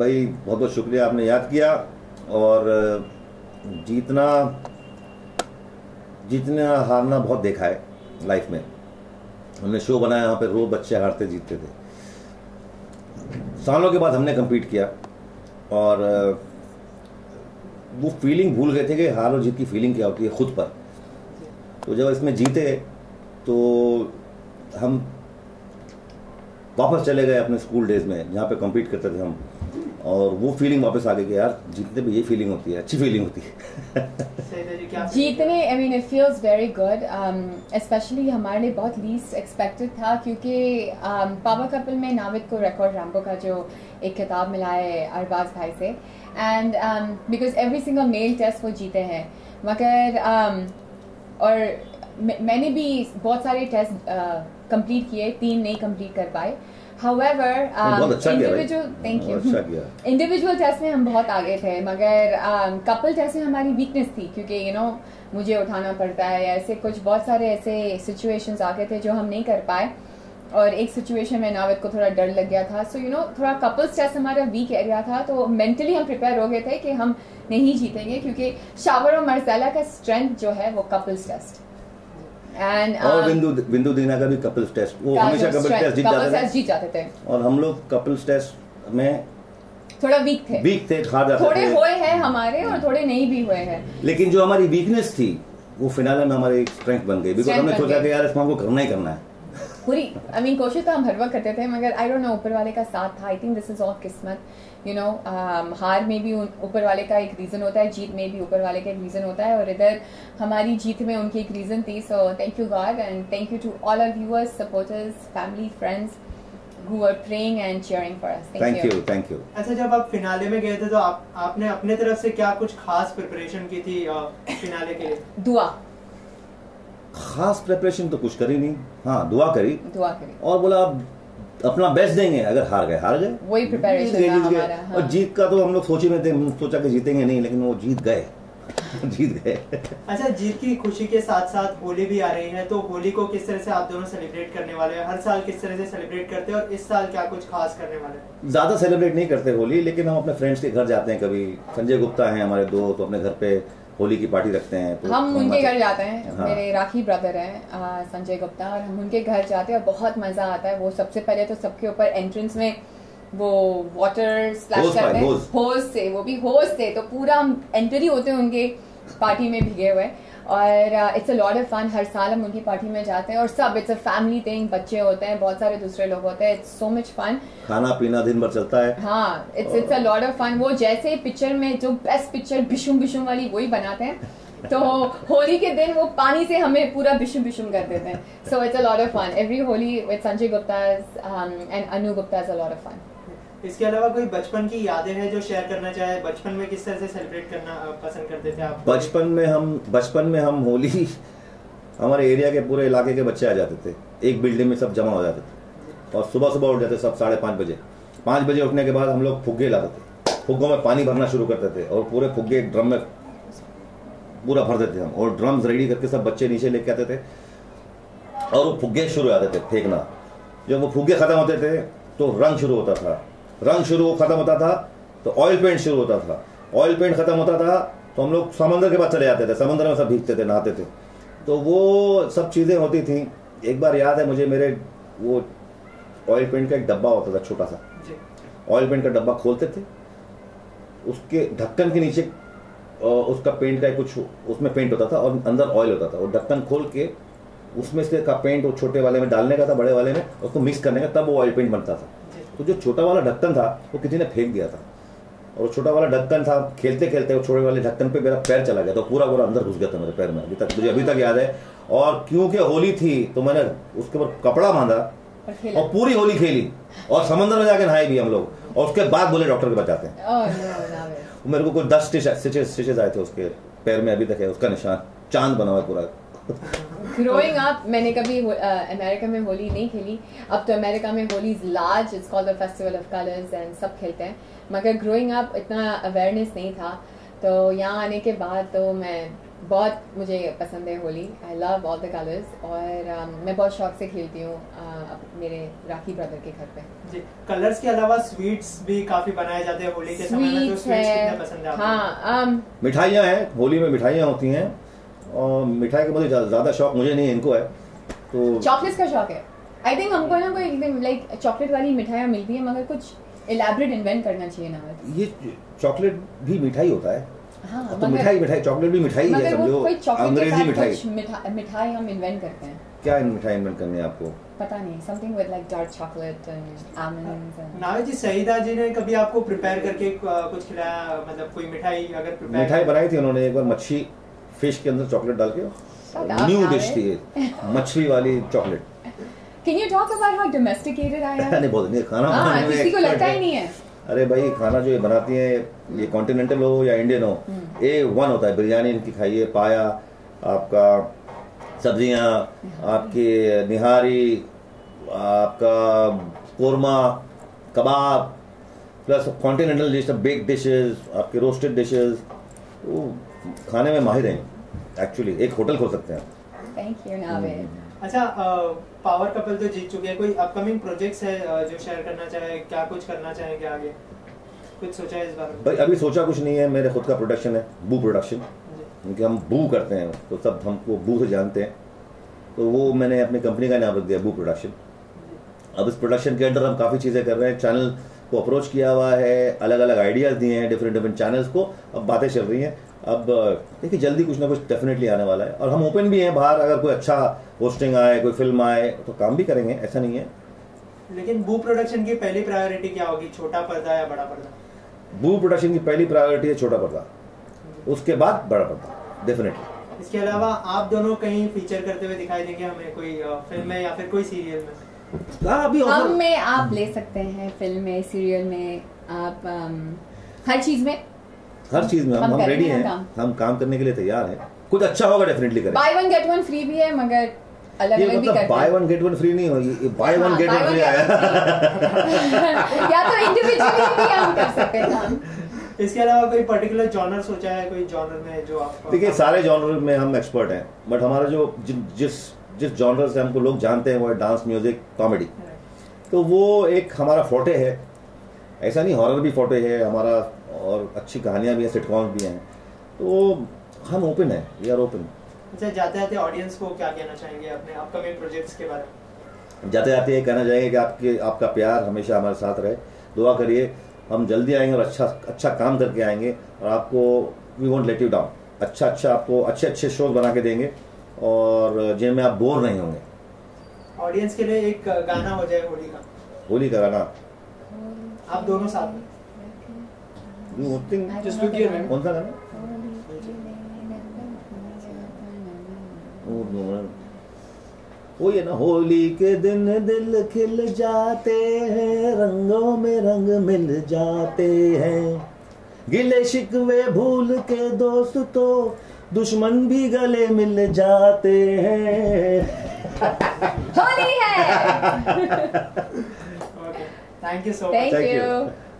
भाई बहुत बहुत शुक्रिया, आपने याद किया। और जीतना हारना बहुत देखा है लाइफ में। हमने शो बनाया, यहाँ पे रोज बच्चे हारते जीतते थे। सालों के बाद हमने compete किया और वो फीलिंग भूल गए थे कि हार और जीत की फीलिंग क्या होती है खुद पर। तो जब इसमें जीते तो हम वापस चले गए अपने स्कूल डेज में जहाँ पे compete करते थे हम, और वो फीलिंग वापस आ गई कि यार जीतने पे ये फीलिंग होती है, अच्छी फीलिंग होती है। जीतने I mean it feels very good, specially हमारे लिए बहुत लीस्ट एक्सपेक्टेड था क्योंकि पावर कपल में नाविद को रिकॉर्ड रैम्बो का जो एक खिताब मिला है अरबाज भाई से, and because every single male test वो जीते हैं। मगर और मैंने भी बहुत सारे टेस्ट कंप्लीट किए, 3 नहीं कंप्लीट कर पाए। However, इंडिविजुअल टेस्ट में हम बहुत आगे थे, मगर कपल टेस्ट में हमारी वीकनेस थी क्योंकि मुझे उठाना पड़ता है, ऐसे कुछ बहुत सारे ऐसे सिचुएशंस आ गए थे जो हम नहीं कर पाए। और एक सिचुएशन में नाविद को थोड़ा डर लग गया था, सो थोड़ा कपल्स टेस्ट हमारा वीक एरिया था। तो मेंटली हम प्रिपेयर हो गए थे कि हम नहीं जीतेंगे क्योंकि शावर और मर्ज़ेला का स्ट्रेंथ जो है वो कपल्स टेस्ट और बिंदु दीना का भी कपल्स टेस्ट, वो हमेशा कपल्स टेस्ट जीत जाते थे। और हम लोग कपल्स टेस्ट में थोड़ा वीक थे, हार जाते थे। थोड़े हुए हैं हमारे और थोड़े नहीं भी हुए हैं, लेकिन जो हमारी वीकनेस थी वो फिनाले में हमारी स्ट्रेंथ बन गई, बिकॉज़ हमने सोचा कि यार इसमें हमको करना ही करना है पूरी। आई मीन कोशिश तो हम हर वक्त करते थे, मगर आई डोंट नो ऊपर वाले का साथ था। I think this is all किस्मत, हार में भी ऊपर वाले का एक रीजन होता है, जीत में भी ऊपर वाले का एक रीजन होता है, और इधर हमारी जीत में उनकी एक रीजन थी। So thank you God and thank you to all our viewers, supporters, family, friends who are praying and cheering for us. Thank you. अच्छा, जब आप फिनाले में गए थे तो आपने अपने तरफ से क्या कुछ खास प्रिपरेशन की थी फिनाले के लिए? दुआ। खास प्रिपरेशन तो कुछ करी नहीं, हाँ दुआ करी और बोला अपना बेस्ट देंगे, अगर हार गए वही प्रिपरेशन था हमारा। हाँ। और जीत का तो हम लोग सोचे में थे, सोचा कि जीतेंगे नहीं, लेकिन वो जीत गए। अच्छा, जीत की खुशी के साथ साथ होली भी आ रही है, तो होली को किस तरह से आप दोनों सेलिब्रेट करने वाले हैं? हर साल किस तरह से सेलिब्रेट करते हैं और इस साल क्या कुछ खास करने वाले हैं? ज्यादा सेलिब्रेट नहीं करते होली, लेकिन हम अपने फ्रेंड्स के घर जाते हैं। कभी संजय गुप्ता हैं हमारे दो, तो अपने घर पे होली की पार्टी रखते हैं, तो हम उनके घर जाते हैं। हाँ। मेरे राखी ब्रदर हैं संजय गुप्ता, और हम उनके घर जाते हैं और बहुत मजा आता है। वो सबसे पहले तो सबके ऊपर एंट्रेंस में वो वाटर स्प्लैश करते हैं होज से, वो भी होज से, तो पूरा हम एंटर ही होते हैं उनके पार्टी में भीगे हुए, और it's a lot of fun. हर साल हम उनकी पार्टी में जाते हैं और सब इट्स अ फैमिली थिंग, बच्चे होते हैं, बहुत सारे दूसरे लोग होते हैं, इट्स सो मच फन। खाना पीना दिन भर चलता है। हाँ, it's a lot of fun. वो जैसे पिक्चर में जो बेस्ट पिक्चर बिशुम वाली वही बनाते हैं, तो होली के दिन वो पानी से हमें पूरा बिशुम कर देते हैं। So it's a lot of fun every Holi with Sanjay Gupta and Anu Gupta, is a lot of fun. इसके अलावा कोई बचपन की यादें हैं जो शेयर करना चाहे? बचपन में किस तरह से सेलिब्रेट करना पसंद करते थे आप? बचपन में हम होली, हमारे एरिया के पूरे इलाके के बच्चे आ जाते थे, एक बिल्डिंग में सब जमा हो जाते थे, और सुबह उठ जाते सब 5:30 बजे। 5 बजे उठने के बाद हम लोग फुग्गे लाते थे, फुग्गों में पानी भरना शुरू करते थे, और पूरे फुग्गे ड्रम में पूरा भर देते हम, और ड्रम्स रेडी करके सब बच्चे नीचे लेके आते थे, और वो फुग्गे शुरू हो जाते थे फेंकना। जब वो फुग्गे खत्म होते थे तो रंग शुरू होता था, खत्म होता था तो ऑयल पेंट शुरू होता था, ऑयल पेंट खत्म होता था तो हम लोग समंदर के पास चले जाते थे, समंदर में सब भीगते थे, नहाते थे। तो वो सब चीज़ें होती थी। एक बार याद है मुझे, मेरे वो ऑयल पेंट का एक डब्बा होता था, छोटा सा ऑयल पेंट का डब्बा खोलते थे, उसके ढक्कन के नीचे उसका पेंट का कुछ उसमें पेंट होता था और अंदर ऑयल होता था, और ढक्कन खोल के उसमें से का पेंट वो छोटे वाले में डालने का था, बड़े वाले में उसको मिक्स करने का, तब वो ऑयल पेंट बनता था। तो जो छोटा वाला ढक्कन था वो किसी ने फेंक दिया था, और छोटा वाला ढक्कन था, खेलते खेलते वो छोटे वाले ढक्कन पे मेरा पैर चला गया, तो पूरा अंदर घुस गया था मेरे पैर में, मुझे अभी तक याद है। और क्योंकि होली थी तो मैंने उसके ऊपर कपड़ा बांधा और पूरी होली खेली, और समंदर में जाके नहाए भी हम लोग, और उसके बाद बोले डॉक्टर के पास जाते हैं। मेरे को कोई 10 स्टिचेस आए थे उसके पैर में, अभी तक है उसका निशान, चांद बना हुआ है पूरा। ग्रोइंग अप मैंने कभी अमेरिका में होली नहीं खेली। अब तो अमेरिका में Holi is large, it's called the festival of colours and सब खेलते हैं, मगर ग्रोइंग अप इतना अवेयरनेस नहीं था। तो यहाँ आने के बाद तो मैं बहुत मुझे पसंद है Holi. I love all the colours और मैं बहुत शौक से खेलती हूँ मेरे राखी ब्रदर के घर पे। जी, कलर्स के अलावा स्वीट्स भी काफी बनाए जाते हैं होली के समय में, तो स्वीट्स कितने पसंद है आपको? हाँ, मिठाइयाँ हैं, होली में मिठाइयाँ होती हैं और मिठाई का मुझे ज़्यादा शौक मुझे नहीं, इनको है। तो चॉकलेट्स का शौक है। आई थिंक हमको ना कोई एकदम लाइक चॉकलेट वाली मिठाइयाँ मिलती है मगर कुछ इलैबोरेट इन्वेंट करना चाहिए ना। ये चॉकलेट भी मिठाई होता है। हाँ, तो मिठाई चॉकलेट भी मिठाई है, समझो अंग्रेजी मिठाई हम इन्वेंट करते हैं। क्या मिठाई इन्वेंट करनी है आपको? पता नहीं, something with like dark chocolate and almonds. नावे जी, सईदा जी ने कभी आपको प्रिपेयर करके कुछ खिलाया, मतलब कोई मिठाई अगर प्रिपेयर? मिठाई बनाई थी उन्होंने एक बार, मच्छी फिश के अंदर चॉकलेट डाल के, न्यू डिश थी मछली वाली chocolate. Can you talk about how domesticated I am? नहीं, बहुत नहीं, खाना बनाने में किसी को लगता ही नहीं है। अरे भाई, खाना जो ये बनाती हैं, ये कॉन्टिनेंटल हो या इंडियन हो, A1 होता है। बिरयानी इनकी खाइए, पाया आपका, सब्जियां आपकी, निहारी आपका, korma, kebab, plus continental dish, bake dishes, आपके रोस्टेड डिशेस, वो खाने में माहिर हैं एक्चुअली। एक होटल खोल सकते हैं। थैंक यू नावे। अच्छा, पावर कपल तो जीत चुके हैं, कोई अपकमिंग प्रोजेक्ट्स है जो शेयर करना चाहे? क्या कुछ करना चाहेंगे आगे? कुछ सोचा है इस बारे में? भाई अभी सोचा कुछ नहीं है। मेरे खुद का प्रोडक्शन है, बू प्रोडक्शन, क्योंकि हम बू करते हैं तो सब हमको बू से जानते हैं, तो वो मैंने अपनी कंपनी का नाम रख दिया, बू प्रोडक्शन। अब इस प्रोडक्शन के अंदर हम काफ़ी चीज़ें कर रहे हैं। चैनल को अप्रोच किया हुआ है, अलग अलग आइडियाज़ दिए हैं डिफरेंट चैनल्स को, अब बातें चल रही हैं। अब देखिए जल्दी कुछ ना कुछ डेफिनेटली आने वाला है, और हम ओपन भी हैं बाहर। अगर कोई अच्छा पोस्टिंग आए, कोई फिल्म आए तो काम भी करेंगे, ऐसा नहीं है। लेकिन बू प्रोडक्शन की पहली प्रायोरिटी क्या होगी, छोटा पर्दा या बड़ा पर्दा? बू प्रोडक्शन की पहली प्रायोरिटी है छोटा पर्दा, उसके बाद बड़ा पर्दा डेफिनेटली। इसके अलावा आप दोनों कहीं फीचर करते हुए दिखाई देंगे हमें, कोई फिल्म में या फिर कोई सीरियल में? अभी हम में आप ले सकते हैं, फिल्म में, सीरियल में, आप हर चीज में हम रेडी हैं, हम काम करने के लिए तैयार हैं। कुछ अच्छा होगा डेफिनेटली करेंगे। Buy one get one free भी है, मगर अलग अलग भी करते हैं। Buy one get one free नहीं होगी, buy one get one free आया। या तो इंडिविजुअली भी हम कर सकते हैं। इसके अलावा कोई पर्टिकुलर जॉनर सोचा है, कोई जॉनर में जो आप? देखिए सारे जॉनर में हम एक्सपर्ट हैं, बट हमारा जो जिस जॉनर से हमको लोग जानते हैं वो है डांस, म्यूजिक, कॉमेडी। तो वो एक हमारा फोटे है। ऐसा नहीं, हॉरर भी फोटे है हमारा, और अच्छी कहानियां भी हैं, सिटकॉम्स भी हैं, तो हम ओपन हैं, वी आर ओपन। अच्छा, जाते जाते ऑडियंस को क्या कहना चाहेंगे अपने अपकमिंग प्रोजेक्ट्स के बारे में? जाते जाते ये कहना चाहेंगे कि आपका प्यार हमेशा हमारे साथ रहे, दुआ करिए, हम जल्दी आएंगे और अच्छा काम करके आएंगे, और आपको we won't let you down. अच्छा आपको अच्छे शोज बना के देंगे, और जिनमें आप बोर नहीं होंगे। ऑडियंस के लिए एक गाना हो जाए होली का गाना, आप दोनों साथ में। कौन सा गाना? वो ये ना, होली के दिन दिल खिल जाते हैं, रंगों में रंग मिल जाते हैं, गिले शिकवे भूल के दोस्तों, दुश्मन भी गले मिल जाते हैं। होली है। Thank you so much. Thank you.